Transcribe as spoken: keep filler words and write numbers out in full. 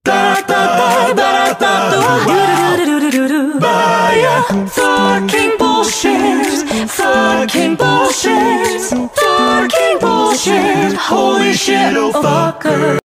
Fucking bullshit, fucking bullshit, fucking bullshit. Holy shit, oh fucker.